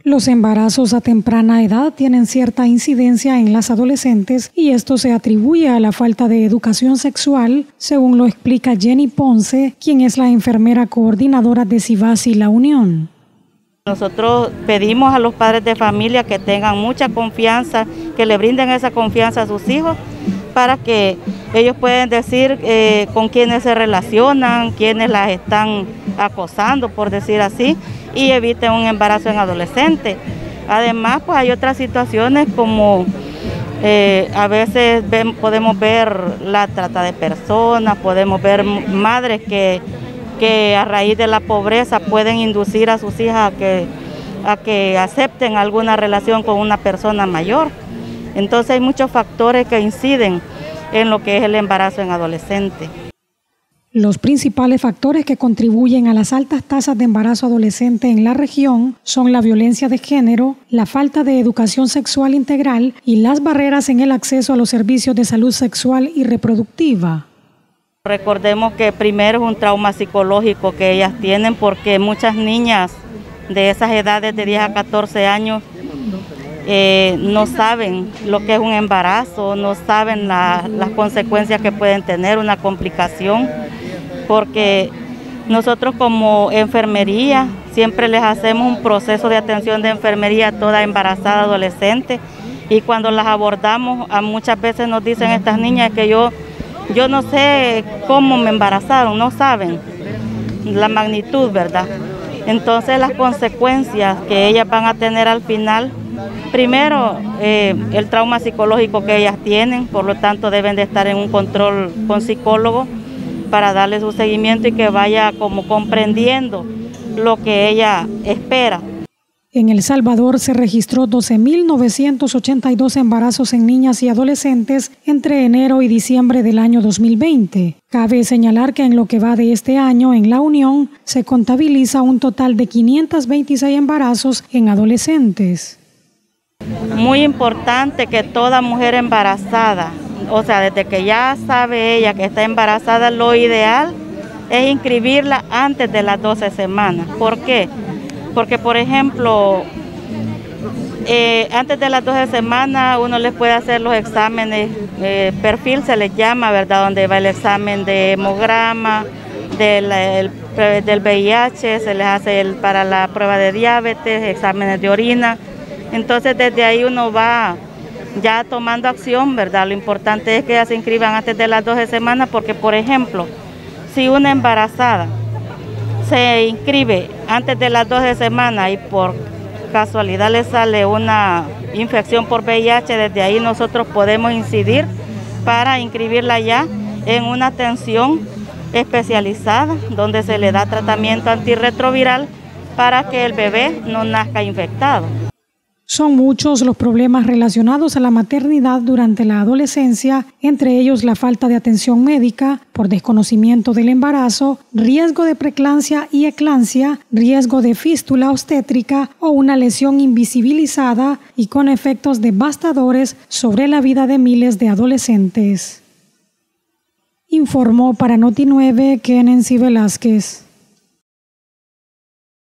Los embarazos a temprana edad tienen cierta incidencia en las adolescentes y esto se atribuye a la falta de educación sexual, según lo explica Jenny Ponce, quien es la enfermera coordinadora de CIVASI La Unión. Nosotros pedimos a los padres de familia que tengan mucha confianza, que le brinden esa confianza a sus hijos para que ellos puedan decir con quiénes se relacionan, quiénes las están acosando, por decir así, y eviten un embarazo en adolescente. Además, pues hay otras situaciones como a veces podemos ver la trata de personas, podemos ver madres que a raíz de la pobreza pueden inducir a sus hijas a que acepten alguna relación con una persona mayor. Entonces hay muchos factores que inciden en lo que es el embarazo en adolescente. Los principales factores que contribuyen a las altas tasas de embarazo adolescente en la región son la violencia de género, la falta de educación sexual integral y las barreras en el acceso a los servicios de salud sexual y reproductiva. Recordemos que primero es un trauma psicológico que ellas tienen porque muchas niñas de esas edades de 10 a 14 años no saben lo que es un embarazo, no saben las consecuencias que pueden tener, una complicación, porque nosotros como enfermería siempre les hacemos un proceso de atención de enfermería a toda embarazada adolescente y cuando las abordamos muchas veces nos dicen estas niñas que yo no sé cómo me embarazaron, no saben la magnitud, ¿verdad? Entonces las consecuencias que ellas van a tener al final, primero el trauma psicológico que ellas tienen, por lo tanto deben de estar en un control con psicólogo para darle su seguimiento y que vaya como comprendiendo lo que ella espera. En El Salvador se registró 12.982 embarazos en niñas y adolescentes entre enero y diciembre del año 2020. Cabe señalar que en lo que va de este año en La Unión se contabiliza un total de 526 embarazos en adolescentes. Muy importante que toda mujer embarazada, o sea, desde que ya sabe ella que está embarazada, lo ideal es inscribirla antes de las 12 semanas. ¿Por qué? Porque, por ejemplo, antes de las 12 semanas uno les puede hacer los exámenes, perfil se les llama, ¿verdad? Donde va el examen de hemograma, del VIH, se les hace para la prueba de diabetes, exámenes de orina. Entonces desde ahí uno va ya tomando acción, ¿verdad? Lo importante es que ya se inscriban antes de las 12 semanas porque, por ejemplo, si una embarazada se inscribe antes de las 12 semanas y por casualidad le sale una infección por VIH, desde ahí nosotros podemos incidir para inscribirla ya en una atención especializada donde se le da tratamiento antirretroviral para que el bebé no nazca infectado. Son muchos los problemas relacionados a la maternidad durante la adolescencia, entre ellos la falta de atención médica por desconocimiento del embarazo, riesgo de preeclampsia y eclampsia, riesgo de fístula obstétrica o una lesión invisibilizada y con efectos devastadores sobre la vida de miles de adolescentes. Informó para Noti 9 Kenency Velázquez.